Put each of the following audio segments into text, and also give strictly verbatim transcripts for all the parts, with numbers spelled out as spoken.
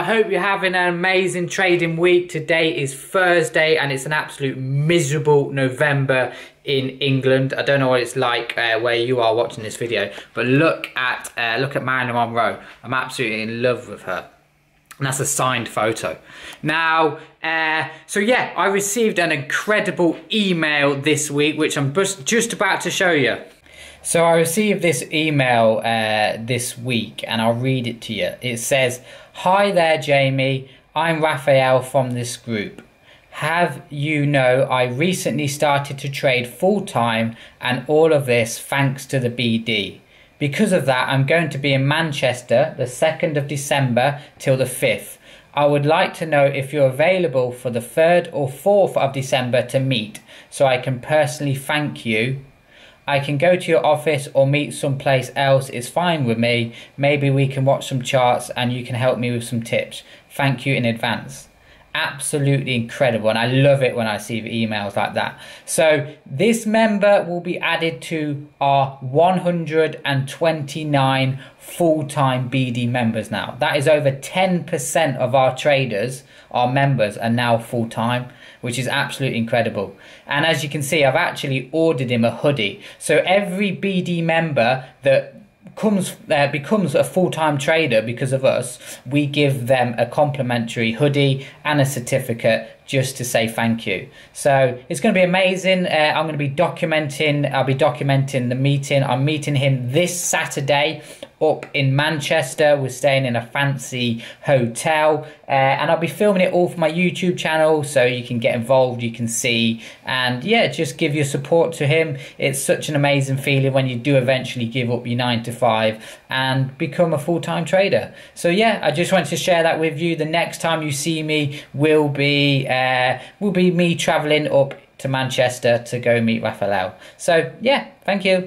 I hope you're having an amazing trading week. Today is Thursday and it's an absolute miserable November in England. I don't know what it's like uh, where you are watching this video, but look at uh, look at Marilyn Monroe. I'm absolutely in love with her. And that's a signed photo. Now, uh, so yeah, I received an incredible email this week, which I'm just, just about to show you. So I received this email uh, this week, and I'll read it to you. It says, "Hi there, Jamie. I'm Raphael from this group. Have you know I recently started to trade full-time, and all of this thanks to the B D. Because of that, I'm going to be in Manchester the second of December till the fifth. I would like to know if you're available for the third or fourth of December to meet, so I can personally thank you. I can go to your office or meet someplace else, it's fine with me. Maybe we can watch some charts and you can help me with some tips. Thank you in advance." Absolutely incredible, and I love it when I see emails like that. So this member will be added to our one hundred twenty-nine full-time B D members now. That is over ten percent of our traders, our members, are now full-time, which is absolutely incredible. And as you can see, I've actually ordered him a hoodie. So every B D member that comes uh, becomes a full-time trader because of us, we give them a complimentary hoodie and a certificate just to say thank you. So it's going to be amazing. uh, I'm going to be documenting I'll be documenting the meeting. I'm meeting him this Saturday up in Manchester. We're staying in a fancy hotel, uh, and I'll be filming it all for my YouTube channel, so you can get involved, you can see, and yeah, just give your support to him. It's such an amazing feeling when you do eventually give up your nine to five and become a full-time trader. So yeah, I just wanted to share that with you. The next time you see me will be uh, will be me traveling up to Manchester to go meet Raphael. So yeah, thank you.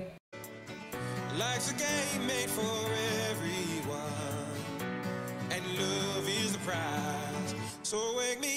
Life's a game made for everyone, and love is the prize. So wake me